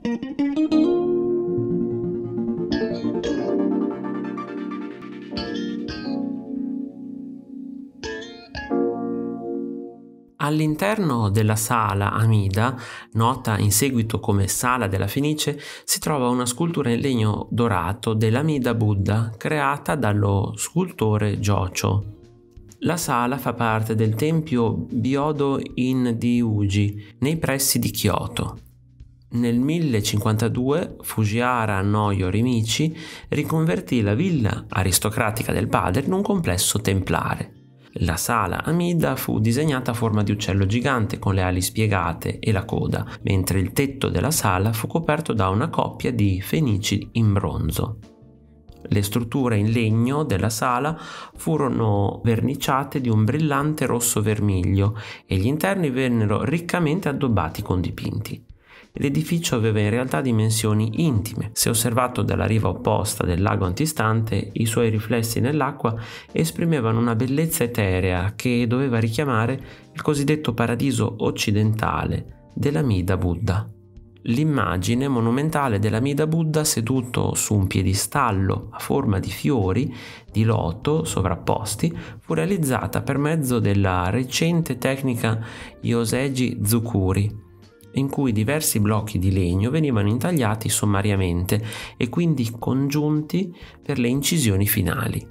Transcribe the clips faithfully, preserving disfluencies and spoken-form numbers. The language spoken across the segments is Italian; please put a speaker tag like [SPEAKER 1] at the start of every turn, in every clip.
[SPEAKER 1] All'interno della sala Amida, nota in seguito come Sala della Fenice, si trova una scultura in legno dorato dell'Amida Buddha creata dallo scultore Jocho. La sala fa parte del tempio Byodo-in di Uji, nei pressi di Kyoto. Nel millecinquantadue Fujiwara no Yorimichi riconvertì la villa aristocratica del padre in un complesso templare. La sala Amida fu disegnata a forma di uccello gigante con le ali spiegate e la coda, mentre il tetto della sala fu coperto da una coppia di fenici in bronzo. Le strutture in legno della sala furono verniciate di un brillante rosso vermiglio e gli interni vennero riccamente addobbati con dipinti. L'edificio aveva in realtà dimensioni intime. Se osservato dalla riva opposta del lago antistante, i suoi riflessi nell'acqua esprimevano una bellezza eterea che doveva richiamare il cosiddetto paradiso occidentale dell'Amida Buddha. L'immagine monumentale dell'Amida Buddha seduto su un piedistallo a forma di fiori di loto sovrapposti fu realizzata per mezzo della recente tecnica Yoseji Zukuri, in cui diversi blocchi di legno venivano intagliati sommariamente e quindi congiunti per le incisioni finali.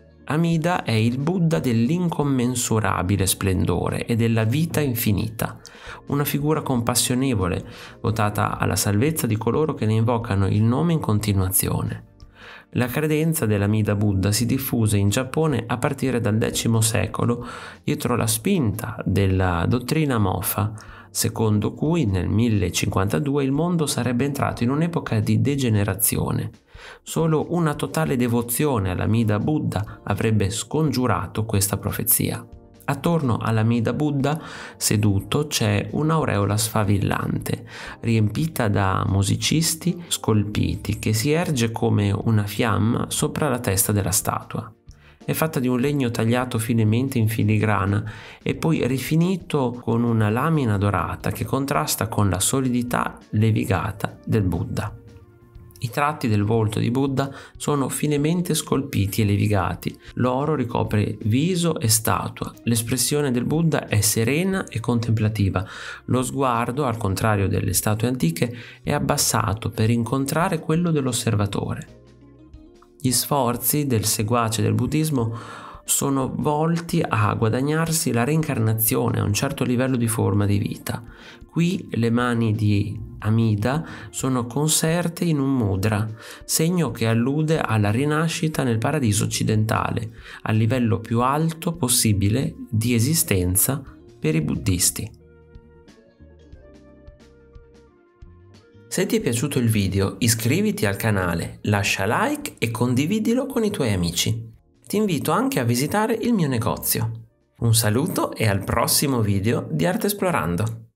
[SPEAKER 1] Amida è il Buddha dell'incommensurabile splendore e della vita infinita, una figura compassionevole, votata alla salvezza di coloro che ne invocano il nome in continuazione. La credenza dell'Amida Buddha si diffuse in Giappone a partire dal X secolo dietro la spinta della dottrina Mofa, secondo cui nel millecinquantadue il mondo sarebbe entrato in un'epoca di degenerazione. Solo una totale devozione all'Amida Buddha avrebbe scongiurato questa profezia. Attorno all'Amida Buddha seduto c'è un'aureola sfavillante, riempita da musicisti scolpiti, che si erge come una fiamma sopra la testa della statua. È fatta di un legno tagliato finemente in filigrana e poi rifinito con una lamina dorata che contrasta con la solidità levigata del Buddha. I tratti del volto di Buddha sono finemente scolpiti e levigati. L'oro ricopre viso e statua. L'espressione del Buddha è serena e contemplativa. Lo sguardo, al contrario delle statue antiche, è abbassato per incontrare quello dell'osservatore. Gli sforzi del seguace del buddismo sono volti a guadagnarsi la reincarnazione a un certo livello di forma di vita. Qui le mani di Amida sono conserte in un mudra, segno che allude alla rinascita nel paradiso occidentale, al livello più alto possibile di esistenza per i buddisti. Se ti è piaciuto il video, iscriviti al canale, lascia like e condividilo con i tuoi amici. Ti invito anche a visitare il mio negozio. Un saluto e al prossimo video di Arte Esplorando!